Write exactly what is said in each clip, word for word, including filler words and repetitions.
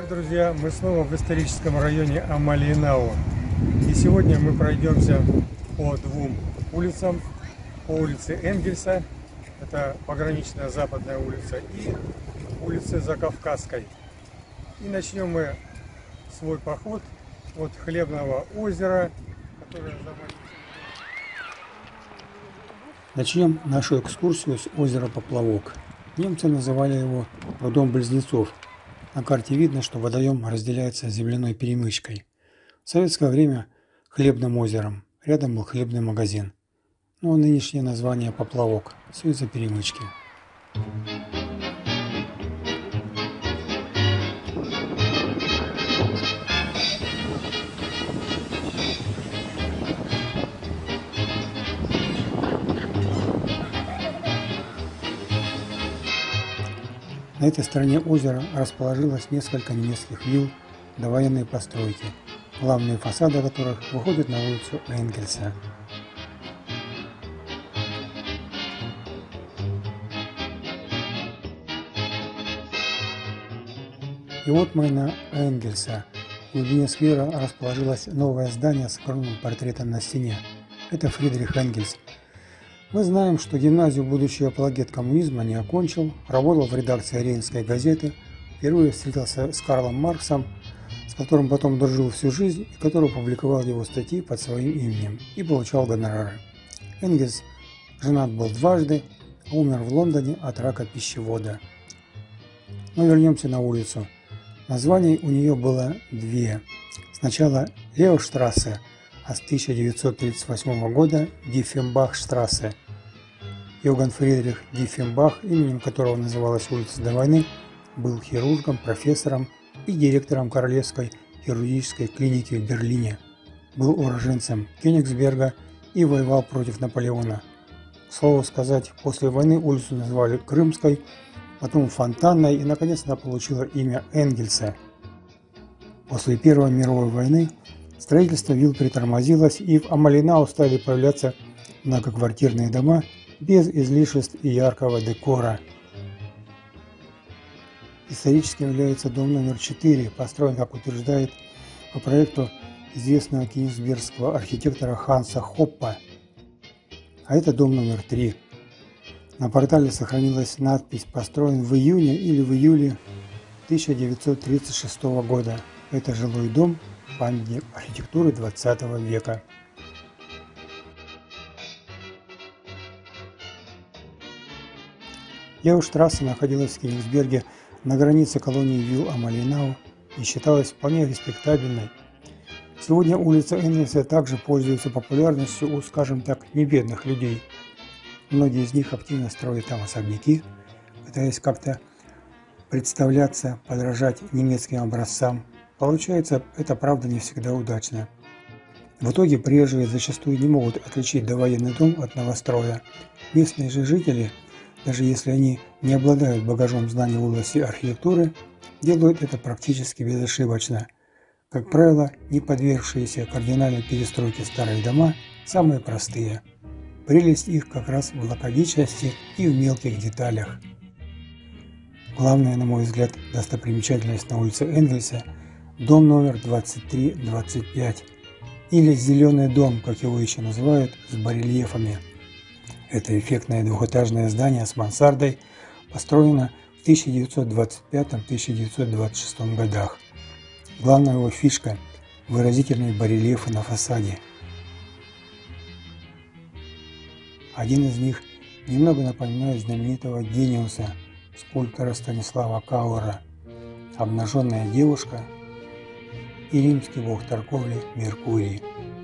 Друзья, мы снова в историческом районе Амалинау. И сегодня мы пройдемся по двум улицам. По улице Энгельса, это пограничная западная улица, и улице Закавказской. И начнем мы свой поход от Хлебного озера, которое Начнем нашу экскурсию с озера Поплавок. Немцы называли его прудом близнецов. На карте видно, что водоем разделяется земляной перемычкой. В советское время Хлебным озером. Рядом был хлебный магазин. Ну а нынешнее название Поплавок. Все из-за перемычки. На этой стороне озера расположилось несколько немецких вилл, довоенные постройки, главные фасады которых выходят на улицу Энгельса. И вот мы на Энгельса. В глубине сквера расположилось новое здание с огромным портретом на стене. Это Фридрих Энгельс. Мы знаем, что гимназию будущий апологет коммунизма не окончил, работал в редакции Рейнской газеты, впервые встретился с Карлом Марксом, с которым потом дружил всю жизнь и который публиковал его статьи под своим именем и получал гонорары. Энгельс женат был дважды, а умер в Лондоне от рака пищевода. Но вернемся на улицу. Названий у нее было две. Сначала Леоштрассе, а с тысяча девятьсот тридцать восьмого года Диффенбах-штрассе. Йоганн Фридрих Диффенбах, именем которого называлась улица до войны, был хирургом, профессором и директором Королевской хирургической клиники в Берлине. Был уроженцем Кёнигсберга и воевал против Наполеона. К слову сказать, после войны улицу назвали Крымской, потом Фонтанной и наконец она получила имя Энгельса. После Первой мировой войны строительство вилл притормозилось, и в Амалинау стали появляться многоквартирные дома без излишеств и яркого декора. Историческим является дом номер четыре, построен, как утверждает, по проекту известного кенигсбергского архитектора Ханса Хоппа. А это дом номер три. На портале сохранилась надпись «Построен в июне или в июле тысяча девятьсот тридцать шестого года». Это жилой дом, памятник архитектуры двадцатого века. Леоштрассе находилась в Кенигсберге на границе колонии вилл Амалинау и считалась вполне респектабельной. Сегодня улица Энгельса также пользуется популярностью у, скажем так, небедных людей. Многие из них активно строят там особняки, пытаясь как-то представляться, подражать немецким образцам. Получается, это правда не всегда удачно. В итоге приезжие зачастую не могут отличить довоенный дом от новостроя. Местные же жители, даже если они не обладают багажом знаний в области архитектуры, делают это практически безошибочно. Как правило, не подвергшиеся кардинальной перестройке старые дома самые простые. Прелесть их как раз в лаконичности и в мелких деталях. Главная, на мой взгляд, достопримечательность на улице Энгельса – дом номер двадцать три двадцать пять, или «Зеленый дом», как его еще называют, с барельефами. Это эффектное двухэтажное здание с мансардой построено в тысяча девятьсот двадцать пятом — тысяча девятьсот двадцать шестом годах. Главная его фишка – выразительные барельефы на фасаде. Один из них немного напоминает знаменитого гениуса, скульптора Станислава Кауэра, обнаженная девушка и римский бог торговли Меркурий.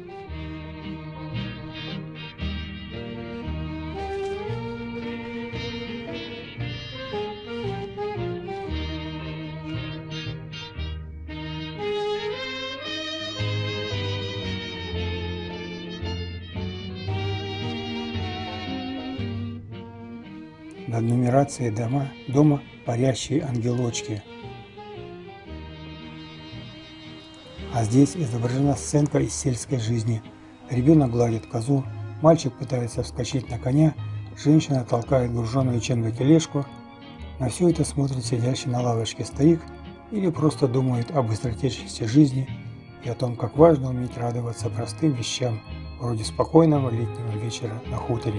Над нумерацией дома, дома парящие ангелочки. А здесь изображена сценка из сельской жизни. Ребенок гладит козу, мальчик пытается вскочить на коня, женщина толкает груженную чем-то тележку. На все это смотрит сидящий на лавочке старик или просто думают об быстротечности жизни и о том, как важно уметь радоваться простым вещам, вроде спокойного летнего вечера на хуторе.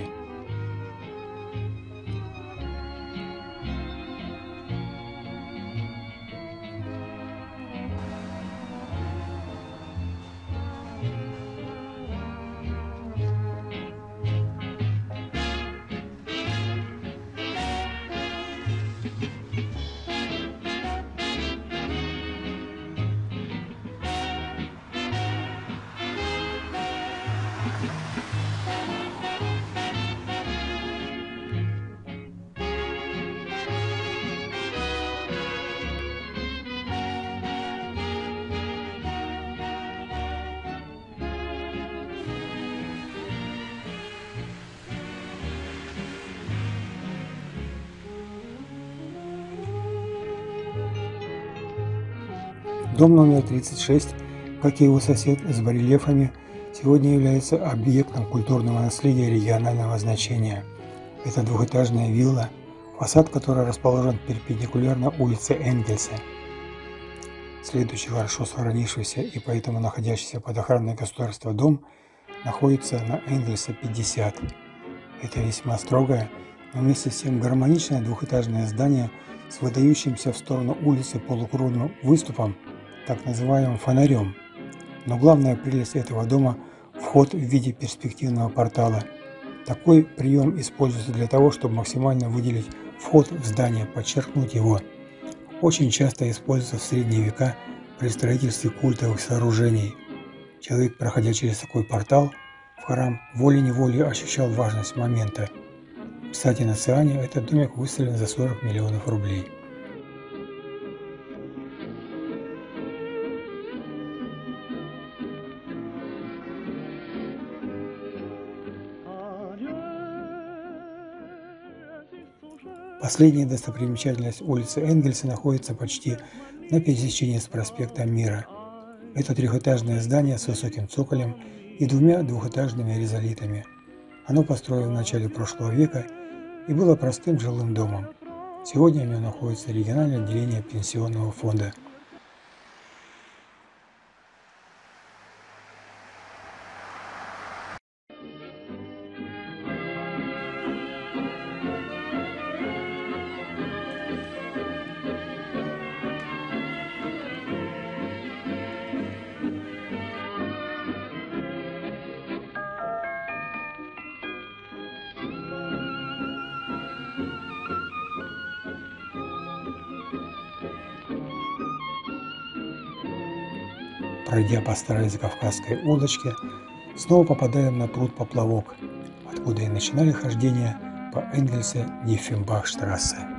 Дом номер тридцать шесть, как и его сосед с барельефами, сегодня является объектом культурного наследия регионального значения. Это двухэтажная вилла, фасад которой расположен перпендикулярно улице Энгельса. Следующий хорошо сохранившийся и поэтому находящийся под охраной государства дом находится на Энгельса пятьдесят. Это весьма строгое, но вместе с тем гармоничное двухэтажное здание с выдающимся в сторону улицы полукруглым выступом, так называемым фонарем. Но главная прелесть этого дома – вход в виде перспективного портала. Такой прием используется для того, чтобы максимально выделить вход в здание, подчеркнуть его. Очень часто используется в средние века при строительстве культовых сооружений. Человек, проходя через такой портал в храм, волей-неволей ощущал важность момента. Кстати, на Циане этот домик выставлен за сорок миллионов рублей. Последняя достопримечательность улицы Энгельса находится почти на пересечении с проспектом Мира. Это трехэтажное здание с высоким цоколем и двумя двухэтажными ризолитами. Оно построено в начале прошлого века и было простым жилым домом. Сегодня в нем находится региональное отделение пенсионного фонда. Пройдя по старой закавказской улочке, снова попадаем на пруд-поплавок, откуда и начинали хождение по Энгельсе-Диффенбах-штрассе.